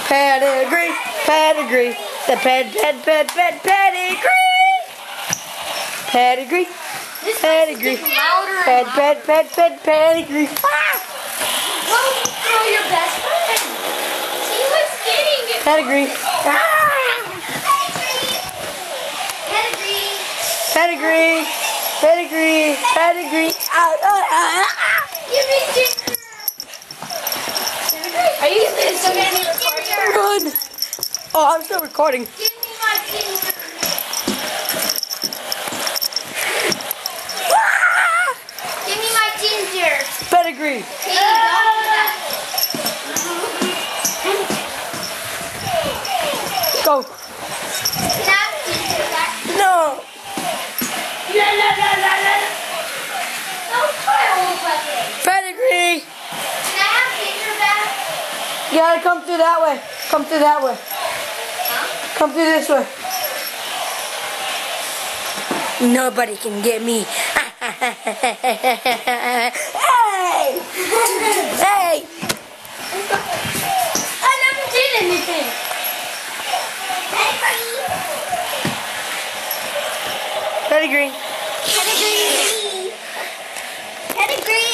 Pedigree, pedigree, the pedigree. Pedigree, pedigree, pedigree. Don't throw your best friend. She was getting it. Pedigree. Pedigree. Pedigree, pedigree. Give me ginger. Are you still going to be recording? Good. Oh, I'm still recording. Give me my ginger. Give me my ginger. Pedigree. Here you Go. go. Can I have ginger back? No. Don't try to hold my thing. Pedigree. Can I have ginger back? You gotta come through that way. Come through that way. Huh? Come through this way. Nobody can get me. Hey! Hey! I never did anything. Pedigree. Pedigree. Pedigree.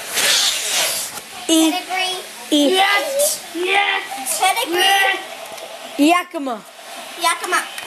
E. Pedigree. E. Yes. Pedigree. Yakima. Yakima.